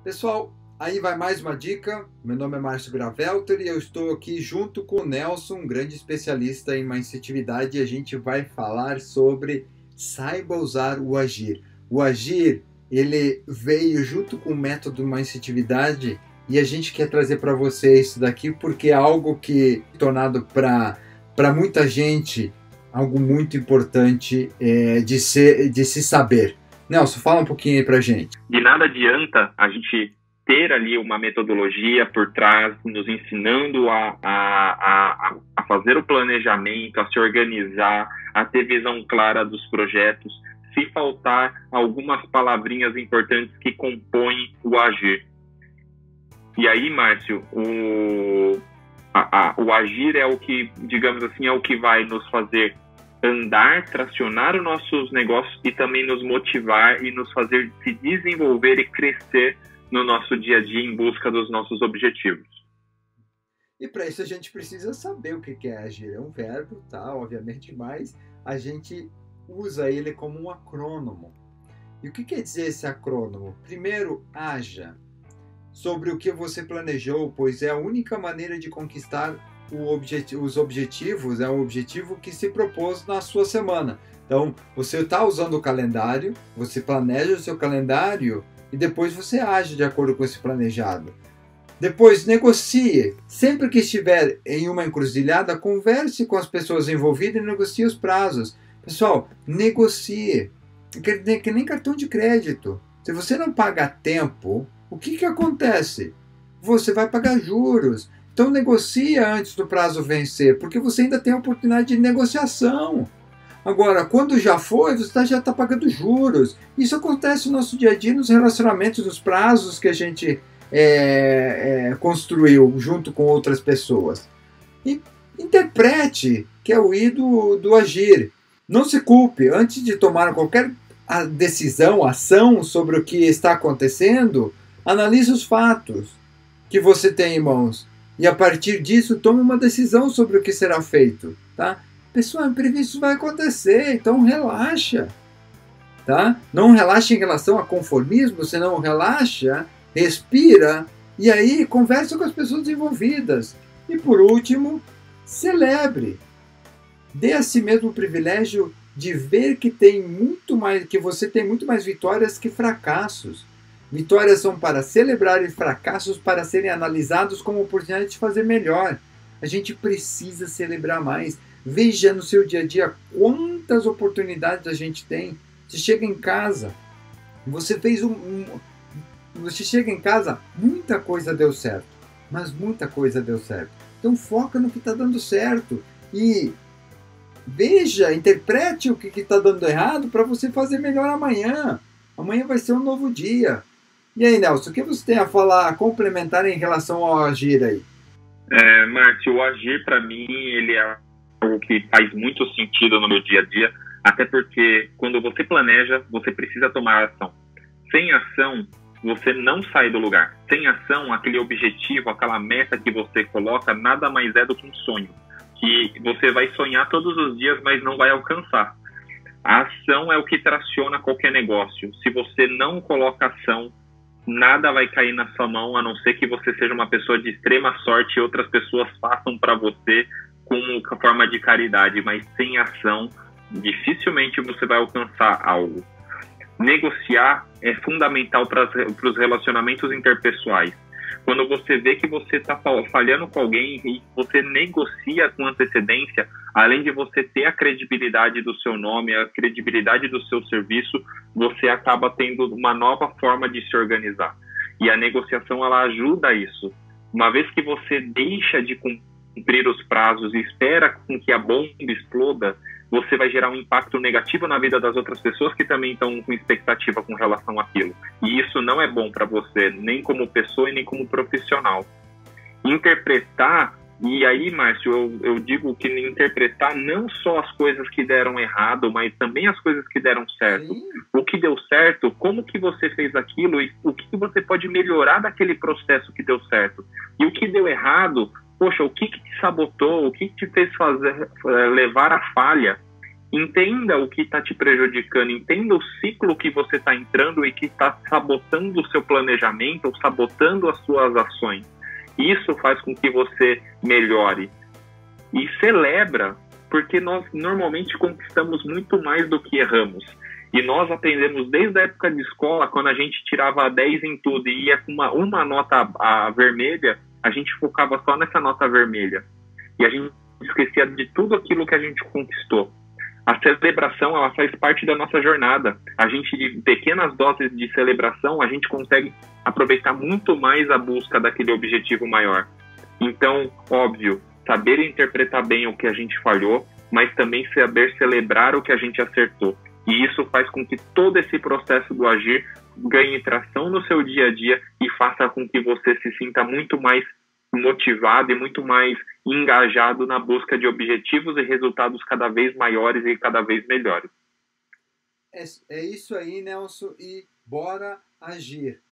Pessoal, aí vai mais uma dica. Meu nome é Márcio Gravelter e eu estou aqui junto com o Nelson, um grande especialista em Mindsettividade, e a gente vai falar sobre saiba usar o agir. O agir, ele veio junto com o método Mindsettividade e a gente quer trazer para vocês isso daqui porque é algo que é tornado para muita gente algo muito importante de se saber. Nelson, fala um pouquinho aí pra gente. De nada adianta a gente ter ali uma metodologia por trás, nos ensinando a fazer o planejamento, a se organizar, a ter visão clara dos projetos, se faltar algumas palavrinhas importantes que compõem o agir. E aí, Márcio, o agir é o que, digamos assim, é o que vai nos fazer andar, tracionar os nossos negócios e também nos motivar e nos fazer se desenvolver e crescer no nosso dia a dia em busca dos nossos objetivos. E para isso a gente precisa saber o que é agir. É um verbo, tá? Obviamente, mas a gente usa ele como um acrônomo. E o que quer dizer esse acrônomo? Primeiro, haja sobre o que você planejou, pois é a única maneira de conquistar os objetivos, é o objetivo que se propôs na sua semana. Então, você está usando o calendário, você planeja o seu calendário e depois você age de acordo com esse planejado. Depois, negocie. Sempre que estiver em uma encruzilhada, converse com as pessoas envolvidas e negocie os prazos. Pessoal, negocie. Que nem cartão de crédito. Se você não paga a tempo, o que acontece? Você vai pagar juros. Então negocia antes do prazo vencer, porque você ainda tem a oportunidade de negociação. Agora, quando já foi, você já está pagando juros. Isso acontece no nosso dia a dia, nos relacionamentos, nos prazos que a gente construiu junto com outras pessoas. E interprete, que é o I do agir. Não se culpe. Antes de tomar qualquer decisão, ação sobre o que está acontecendo, analise os fatos que você tem em mãos. E a partir disso, tome uma decisão sobre o que será feito, tá? Pessoal, imprevisto vai acontecer, então relaxa, tá? Não relaxa em relação a conformismo, você não relaxa, respira, e aí conversa com as pessoas envolvidas. E por último, celebre. Dê a si mesmo o privilégio de ver que você tem muito mais vitórias que fracassos. Vitórias são para celebrar e fracassos para serem analisados como oportunidade de fazer melhor. A gente precisa celebrar mais. Veja no seu dia a dia quantas oportunidades a gente tem. Você chega em casa, você chega em casa, muita coisa deu certo, mas muita coisa deu certo. Então foca no que está dando certo e veja, interprete o que está dando errado para você fazer melhor amanhã. Amanhã vai ser um novo dia. E aí, Nelson, o que você tem a falar, a complementar em relação ao agir aí? Márcio, o agir, para mim, ele é algo que faz muito sentido no meu dia a dia, até porque quando você planeja, você precisa tomar ação. Sem ação, você não sai do lugar. Sem ação, aquele objetivo, aquela meta que você coloca, nada mais é do que um sonho, que você vai sonhar todos os dias, mas não vai alcançar. A ação é o que traciona qualquer negócio. Se você não coloca ação, nada vai cair na sua mão, a não ser que você seja uma pessoa de extrema sorte e outras pessoas façam para você como forma de caridade, mas sem ação, dificilmente você vai alcançar algo. Negociar é fundamental para os relacionamentos interpessoais. Quando você vê que você está falhando com alguém e você negocia com antecedência, além de você ter a credibilidade do seu nome, a credibilidade do seu serviço, você acaba tendo uma nova forma de se organizar. E a negociação, ela ajuda a isso. Uma vez que você deixa de cumprir os prazos e espera com que a bomba exploda, você vai gerar um impacto negativo na vida das outras pessoas que também estão com expectativa com relação àquilo. E isso não é bom para você, nem como pessoa e nem como profissional. Interpretar, e aí, Márcio, eu digo que interpretar não só as coisas que deram errado, mas também as coisas que deram certo. Sim. O que deu certo, como que você fez aquilo e o que você pode melhorar daquele processo que deu certo. E o que deu errado, poxa, o que te sabotou, o que te fez levar à falha? Entenda o que está te prejudicando, entenda o ciclo que você está entrando e que está sabotando o seu planejamento ou sabotando as suas ações. Isso faz com que você melhore. E celebra, porque nós normalmente conquistamos muito mais do que erramos. E nós aprendemos desde a época de escola, quando a gente tirava 10 em tudo e ia com uma nota vermelha, a gente focava só nessa nota vermelha. E a gente esquecia de tudo aquilo que a gente conquistou. A celebração, ela faz parte da nossa jornada. A gente, de pequenas doses de celebração, a gente consegue aproveitar muito mais a busca daquele objetivo maior. Então, óbvio, saber interpretar bem o que a gente falhou, mas também saber celebrar o que a gente acertou. E isso faz com que todo esse processo do agir ganhe tração no seu dia a dia e faça com que você se sinta muito mais motivado e muito mais engajado na busca de objetivos e resultados cada vez maiores e cada vez melhores. É isso aí, Nelson, e bora agir.